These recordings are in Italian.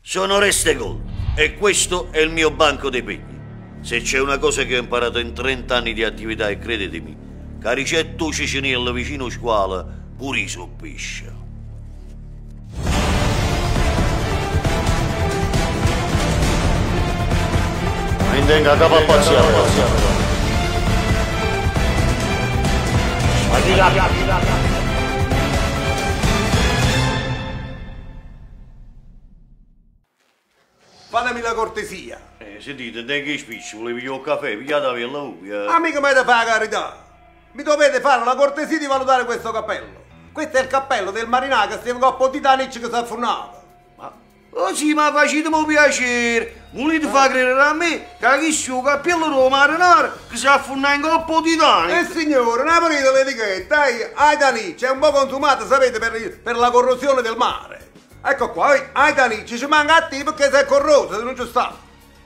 Sono Reste Gold e questo è il mio banco dei pegni. Se c'è una cosa che ho imparato in 30 anni di attività, e credetemi, che ricetto Cecinello vicino squalo, pure i so pesce. Mi intenga a capo a pazziare. Ma di là. Fatemi la cortesia. Sentite, non è che spicci, volevi io un caffè, pigliatevi alla uvia. Amico mi deve fare la carità. Mi dovete fare la cortesia di valutare questo cappello. Questo è il cappello del marinaio che stiamo coppo Titanic che si è affunnato. Oh sì, ma facetemi piacere. Volete far credere a me che questo cappello del marinaio che si affunna in coppo Titanic? Signore, non aprite l'etichetta, Titanic c'è un po' consumato, sapete, per la corrosione del mare. Ecco qua, Titanic ci manca attivo perché si è corroso, se non ci sta.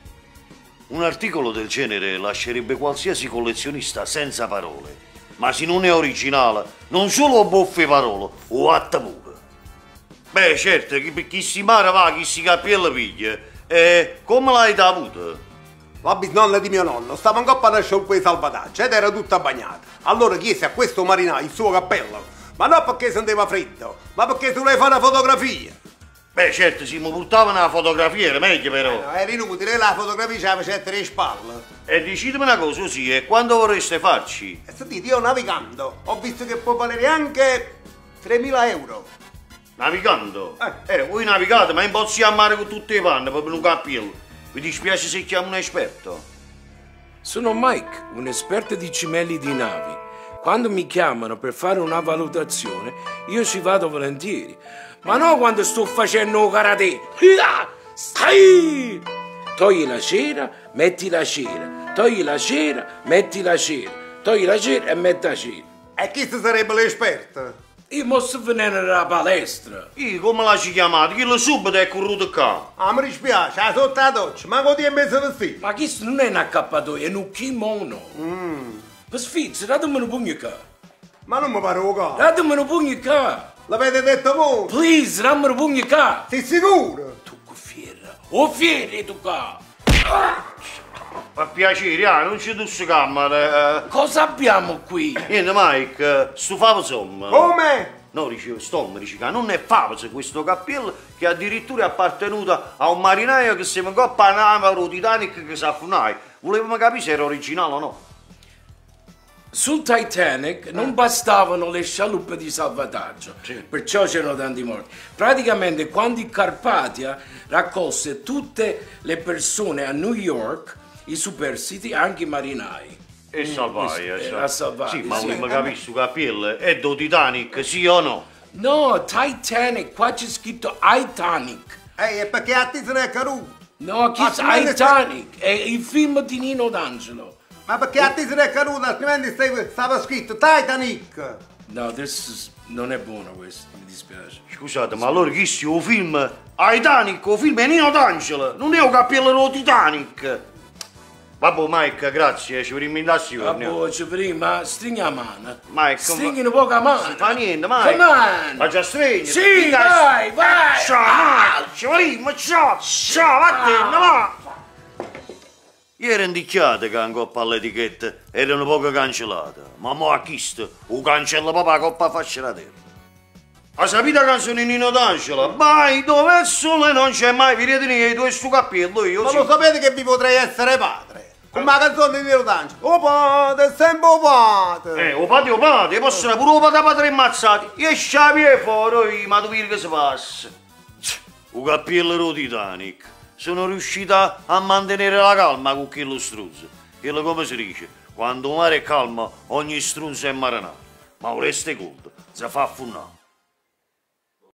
Un articolo del genere lascerebbe qualsiasi collezionista senza parole. Ma se non è originale, non solo boffe parole, o atta pure. Beh, certo, chi si mara va, chi si cappello piglia. Come l'hai avuto? La bisnonna di mio nonno stava in coppa a sciolpo di salvataggio ed era tutta bagnata. Allora chiese a questo marinaio il suo cappello, ma non perché sentiva freddo, ma perché tu lei fa una fotografia. Beh, certo, se mi portavano la fotografia era meglio però. No, era inutile, la fotografia ce la faceva alle spalle. E decidimi una cosa, sì, e quando vorreste farci? E sentite, io navigando ho visto che può valere anche 3.000 euro. Navigando? Voi navigate, ma in pozzi a mare con tutte le panne, proprio un cappello. Vi dispiace se chiamo un esperto? Sono Mike, un esperto di cimelli di navi. Quando mi chiamano per fare una valutazione, io ci vado volentieri. Ma no quando sto facendo karate. Stai! Togli la cera, metti la cera. Togli la cera, metti la cera. Togli la cera e metti la cera. E chi sarebbe l'esperto? Io posso venire alla palestra. Io come la ci chiamate? Chi lo subito è corruto qua? Ah, mi dispiace, sotto la doccia, manco ti è messo vestito. Ma questo non è un accappatoio, è un kimono. Per sfizio, datemi un pugno qua. Ma non mi pare un caso. Datemi un pugno qua. L'avete detto voi? Please, dammi un pugno qua. Sei sicuro? Tu che fiera. O fieri tu qua. Per piacere, non ci tu camera. Cosa abbiamo qui? Niente, Mike, sto favo somma. Come? No, dicevo, dice che non è favoso questo cappello che addirittura è appartenuto a un marinaio che si in coppa a nave Titanic che si affunai. Volevamo capire se era originale o no. Sul Titanic non bastavano le scialuppe di salvataggio, perciò c'erano tanti morti. Praticamente quando il Carpathia raccolse tutte le persone a New York, i superstiti, anche i marinai. E salvai, a salvare. Sì, ma volevamo capire su cappello, è do Titanic, sì o no? No, Titanic, qua c'è scritto Titanic. E perché a te se ne è caduto? No, chi è Titanic? È il film di Nino D'Angelo. Ma perché a te se ne è caduto, altrimenti stava scritto Titanic. No, non è buono questo, mi dispiace. Scusate, ma allora questo è un film Titanic, un film è Nino D'Angelo, non è un cappello dello Titanic. Vabbè, Mike, grazie, ci vediamo in tassione. Vabbè, ci vediamo, ma stringi la mano. Mike, stringi un po' la mano. Non fa niente, Mike. Come on. Ma già stringi. Sì, vai. Ciao, Mike, ci vediamo, ciao, vattene, va. Ieri ero indicchiato che in coppa all'etichetta erano poco cancellate, ma mo a chiste, o cancella proprio la coppa faccia la terra. Ha sapete la canzone di Nino D'Angelo? Vai dove il sole non c'è mai, vi ritenete tu e sto cappello io Ma sì. lo sapete che vi potrei essere padre? Come la canzone di Nino D'Angelo. O padre, sempre o padre. O padre, possono pure o padre ammazzati. E sciavi fuori, ma tu vedi che si passa. O cappello dello Titanic. Sono riuscita a mantenere la calma con quello struzzo. Quello come si dice, quando il mare è calmo, ogni struzzo è marinato. Ma Reste Gold si fa affonnare.